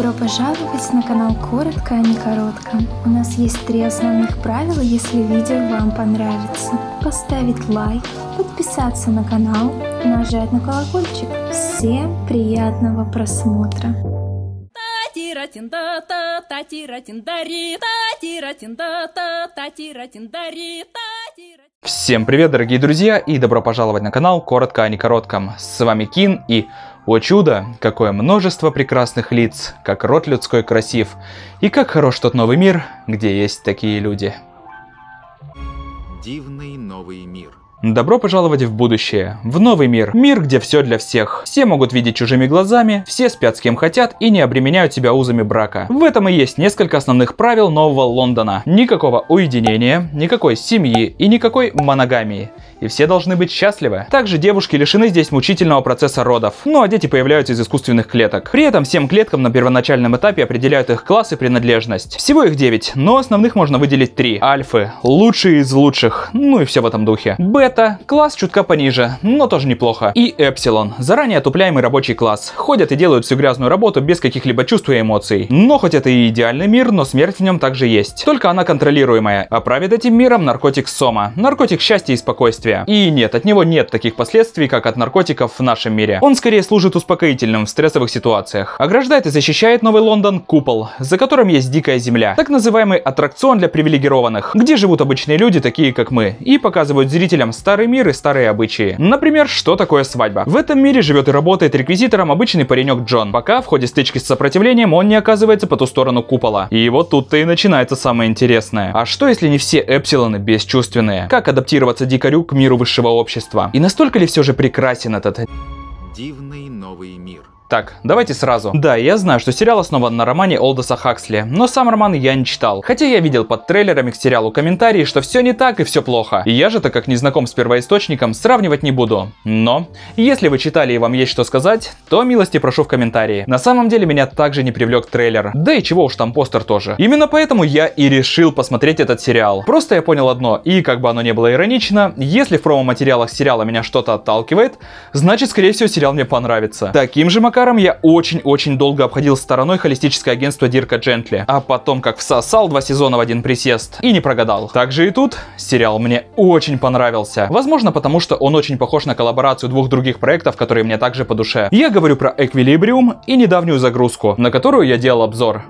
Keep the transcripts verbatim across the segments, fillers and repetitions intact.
Добро пожаловать на канал Коротко, а не Коротко. У нас есть три основных правила, если видео вам понравится. Поставить лайк, подписаться на канал, нажать на колокольчик. Всем приятного просмотра. Всем привет, дорогие друзья, и добро пожаловать на канал Коротко, а не Коротком. С вами Кин, и, о чудо, какое множество прекрасных лиц, как род людской красив, и как хорош тот новый мир, где есть такие люди. Дивный новый мир. Добро пожаловать в будущее, в новый мир, мир, где все для всех. Все могут видеть чужими глазами, все спят с кем хотят и не обременяют себя узами брака. В этом и есть несколько основных правил нового Лондона. Никакого уединения, никакой семьи и никакой моногамии. И все должны быть счастливы. Также девушки лишены здесь мучительного процесса родов. Ну а дети появляются из искусственных клеток. При этом всем клеткам на первоначальном этапе определяют их класс и принадлежность. Всего их девять, но основных можно выделить три. Альфы, лучшие из лучших, ну и все в этом духе. Бета, класс чутка пониже, но тоже неплохо. И Эпсилон, заранее отупляемый рабочий класс. Ходят и делают всю грязную работу без каких-либо чувств и эмоций. Но хоть это и идеальный мир, но смерть в нем также есть. Только она контролируемая. А правит этим миром наркотик Сома. Наркотик счастья и спокойствия. И нет, от него нет таких последствий, как от наркотиков в нашем мире. Он скорее служит успокоительным в стрессовых ситуациях. Ограждает и защищает Новый Лондон купол, за которым есть дикая земля. Так называемый аттракцион для привилегированных, где живут обычные люди, такие как мы, и показывают зрителям старый мир и старые обычаи. Например, что такое свадьба. В этом мире живет и работает реквизитором обычный паренек Джон, пока в ходе стычки с сопротивлением он не оказывается по ту сторону купола. И вот тут-то и начинается самое интересное. А что если не все Эпсилоны бесчувственные? Как адаптироваться дикарю к миру высшего общества? И настолько ли все же прекрасен этот Дивный новый мир. Так, давайте сразу. Да, я знаю, что сериал основан на романе Олдоса Хаксли, но сам роман я не читал. Хотя я видел под трейлерами к сериалу комментарии, что все не так и все плохо. И я же, так как не знаком с первоисточником, сравнивать не буду. Но, если вы читали и вам есть что сказать, то милости прошу в комментарии. На самом деле меня также не привлек трейлер. Да и чего уж там, постер тоже. Именно поэтому я и решил посмотреть этот сериал. Просто я понял одно, и как бы оно ни было иронично, если в промо-материалах сериала меня что-то отталкивает, значит, скорее всего, сериал мне понравится. Таким же макаром я очень-очень долго обходил стороной холистическое агентство Дирка Джентли, а потом как всосал два сезона в один присест и не прогадал. Также и тут сериал мне очень понравился. Возможно, потому что он очень похож на коллаборацию двух других проектов, которые мне также по душе. Я говорю про Эквилибриум и недавнюю загрузку, на которую я делал обзор.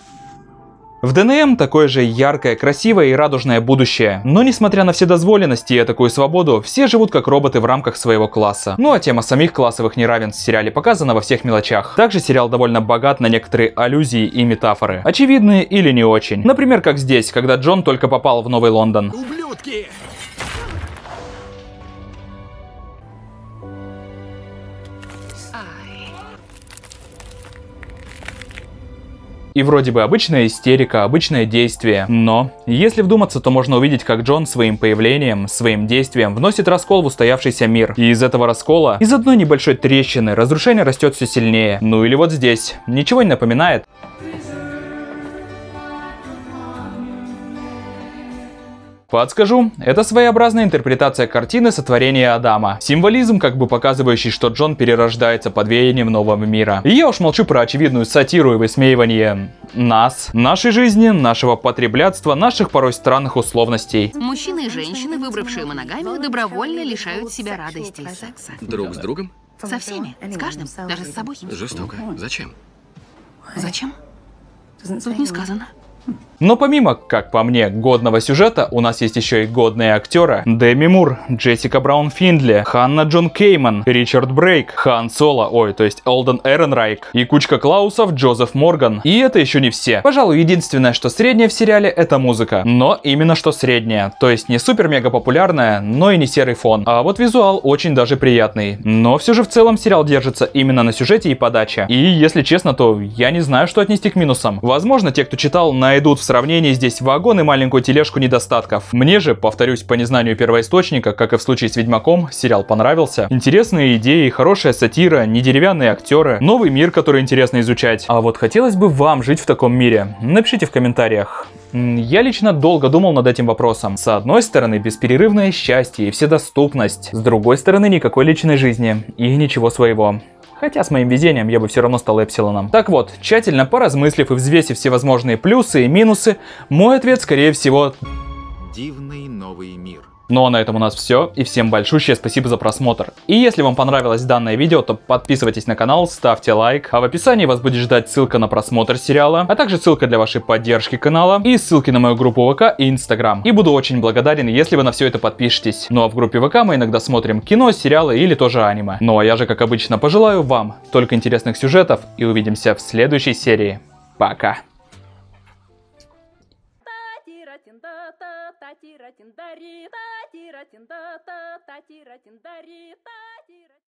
В ДНМ эм такое же яркое, красивое и радужное будущее. Но несмотря на вседозволенности и такую свободу, все живут как роботы в рамках своего класса. Ну а тема самих классовых неравенств в сериале показана во всех мелочах. Также сериал довольно богат на некоторые аллюзии и метафоры. Очевидные или не очень. Например, как здесь, когда Джон только попал в Новый Лондон. Ублюдки! И вроде бы обычная истерика, обычное действие, но если вдуматься, то можно увидеть, как Джон своим появлением, своим действием вносит раскол в устоявшийся мир. И из этого раскола, из одной небольшой трещины, разрушение растет все сильнее. Ну или вот здесь. Ничего не напоминает? Подскажу, это своеобразная интерпретация картины сотворения Адама. Символизм, как бы показывающий, что Джон перерождается под веянием нового мира. И я уж молчу про очевидную сатиру и высмеивание нас, нашей жизни, нашего потреблятства, наших порой странных условностей. Мужчины и женщины, выбравшие моногамию, добровольно лишают себя радости и секса. Друг с другом? Со всеми, с каждым, даже с собой. Жестоко. Зачем? Зачем? Тут не сказано. Но помимо, как по мне, годного сюжета, у нас есть еще и годные актеры. Деми Мур, Джессика Браун Финдли, Ханна Джон Кейман, Ричард Брейк, Хан Соло, ой, то есть Олден Эренрайк, и кучка Клаусов, Джозеф Морган. И это еще не все. Пожалуй, единственное, что среднее в сериале, это музыка. Но именно что средняя. То есть не супер-мега популярная, но и не серый фон. А вот визуал очень даже приятный. Но все же в целом сериал держится именно на сюжете и подаче. И если честно, то я не знаю, что отнести к минусам. Возможно, те, кто читал, найдут в сравнении здесь вагон и маленькую тележку недостатков. Мне же, повторюсь, по незнанию первоисточника, как и в случае с Ведьмаком, сериал понравился. Интересные идеи, хорошая сатира, не деревянные актеры, новый мир, который интересно изучать. А вот хотелось бы вам жить в таком мире? Напишите в комментариях. Я лично долго думал над этим вопросом. С одной стороны, бесперерывное счастье и вседоступность. С другой стороны, никакой личной жизни и ничего своего. Хотя с моим везением я бы все равно стал эпсилоном. Так вот, тщательно поразмыслив и взвесив всевозможные плюсы и минусы, мой ответ, скорее всего... Дивный новый мир. Ну а на этом у нас все, и всем большущее спасибо за просмотр. И если вам понравилось данное видео, то подписывайтесь на канал, ставьте лайк, а в описании вас будет ждать ссылка на просмотр сериала, а также ссылка для вашей поддержки канала и ссылки на мою группу ВК и Инстаграм. И буду очень благодарен, если вы на все это подпишетесь. Ну а в группе ВК мы иногда смотрим кино, сериалы или тоже аниме. Ну а я же, как обычно, пожелаю вам только интересных сюжетов и увидимся в следующей серии. Пока! Татира тиндари, татира тинда, татира тиндари, татира.